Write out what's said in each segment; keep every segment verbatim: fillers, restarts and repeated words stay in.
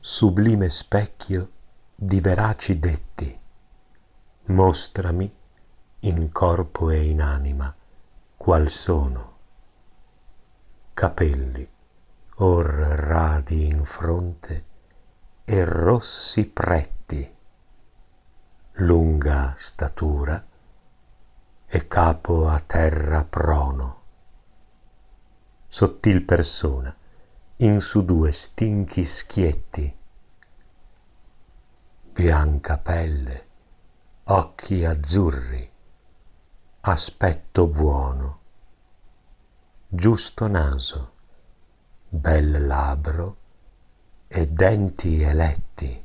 sublime specchio di veraci detti, mostrami in corpo e in anima qual sono. Capelli or radi in fronte e rossi pretti, lunga statura e capo a terra prono, sottil persona in su due stinchi schietti, bianca pelle, occhi azzurri, aspetto buono, giusto naso, bel labbro e denti eletti,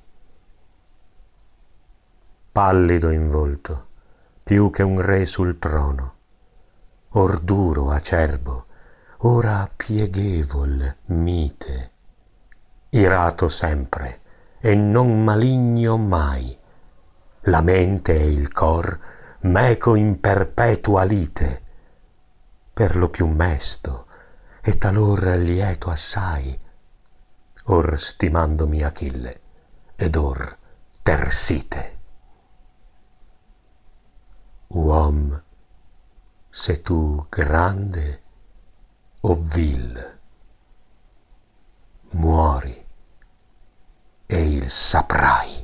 pallido in volto, più che un re sul trono, or duro, acerbo, ora pieghevol, mite, irato sempre e non maligno mai, la mente e il cor meco in perpetua lite, per lo più mesto e talor lieto assai, or stimandomi Achille ed or Tersite. Uom, se tu grande o vil, muori e il saprai.